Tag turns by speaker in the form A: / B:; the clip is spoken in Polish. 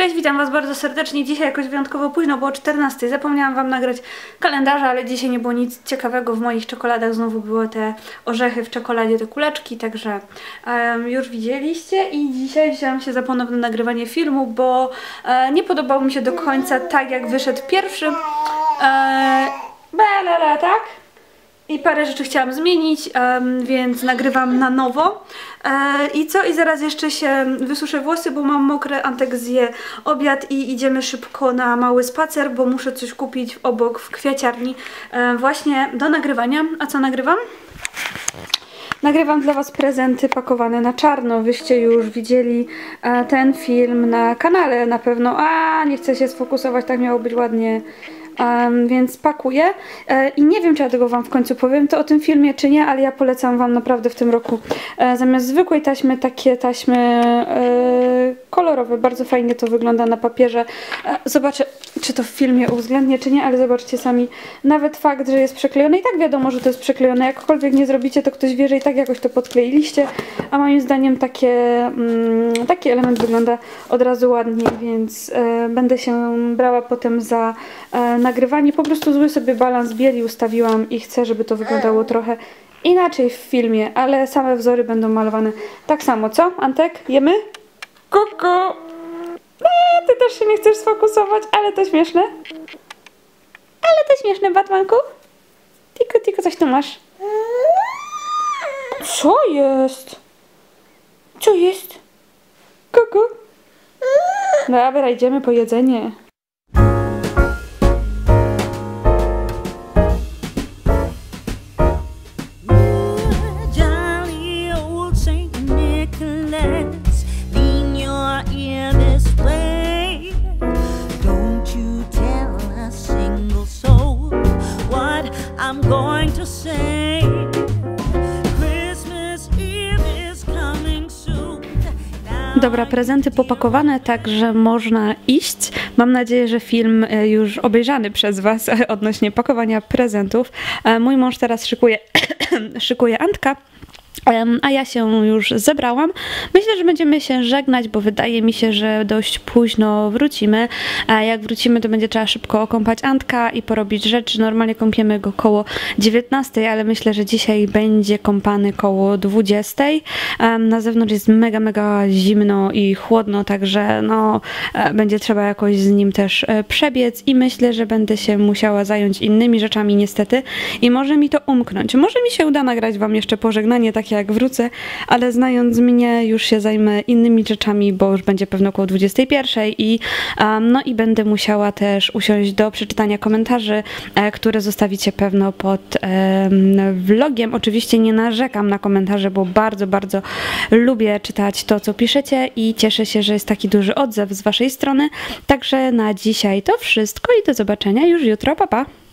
A: Cześć, witam Was bardzo serdecznie. Dzisiaj jakoś wyjątkowo późno, bo o 14. Zapomniałam Wam nagrać kalendarza, ale dzisiaj nie było nic ciekawego w moich czekoladach. Znowu były te orzechy w czekoladzie, te kuleczki, także już widzieliście. I dzisiaj wzięłam się za ponowne nagrywanie filmu, bo nie podobał mi się do końca tak, jak wyszedł pierwszy. Tak? I parę rzeczy chciałam zmienić, więc nagrywam na nowo. I co? I zaraz jeszcze się wysuszę włosy, bo mam mokre. Antek zje obiad i idziemy szybko na mały spacer, bo muszę coś kupić obok w kwiaciarni właśnie do nagrywania. A co nagrywam? Nagrywam dla Was prezenty pakowane na czarno. Wyście już widzieli ten film na kanale na pewno. Nie chcę się sfokusować, tak miało być ładnie. Więc pakuję i nie wiem, czy ja tego Wam w końcu powiem to o tym filmie, czy nie, ale ja polecam Wam naprawdę w tym roku zamiast zwykłej taśmy, takie taśmy kolorowe. Bardzo fajnie to wygląda na papierze. Zobaczę, czy to w filmie uwzględnię, czy nie, ale zobaczcie sami. Nawet fakt, że jest przeklejone i tak wiadomo, że to jest przeklejone. Jakkolwiek nie zrobicie, to ktoś wie, że i tak jakoś to podkleiliście, a moim zdaniem taki element wygląda od razu ładnie, więc będę się brała potem za nagrywanie. Po prostu zły sobie balans bieli ustawiłam i chcę, żeby to wyglądało trochę inaczej w filmie, ale same wzory będą malowane tak samo, co? Antek? Jemy? Kuku! Ty też się nie chcesz sfokusować, ale to śmieszne. Ale to śmieszne, Batmanku. Tylko coś tu masz. Co jest? Co jest? Kuku? Dobra, idziemy po jedzenie. Dobra, prezenty popakowane, także można iść. Mam nadzieję, że film już obejrzany przez Was odnośnie pakowania prezentów. Mój mąż teraz szykuje Antka. A ja się już zebrałam. Myślę, że będziemy się żegnać, bo wydaje mi się, że dość późno wrócimy. A jak wrócimy, to będzie trzeba szybko okąpać Antka i porobić rzeczy. Normalnie kąpiemy go koło 19, ale myślę, że dzisiaj będzie kąpany koło 20. Na zewnątrz jest mega zimno i chłodno, także no, będzie trzeba jakoś z nim też przebiec i myślę, że będę się musiała zająć innymi rzeczami niestety i może mi to umknąć. Może mi się uda nagrać Wam jeszcze pożegnanie, takie jak wrócę, ale znając mnie już się zajmę innymi rzeczami, bo już będzie pewno około 21 no i będę musiała też usiąść do przeczytania komentarzy, które zostawicie pewno pod vlogiem. Oczywiście nie narzekam na komentarze, bo bardzo lubię czytać to, co piszecie i cieszę się, że jest taki duży odzew z Waszej strony. Także na dzisiaj to wszystko i do zobaczenia już jutro. Pa, pa!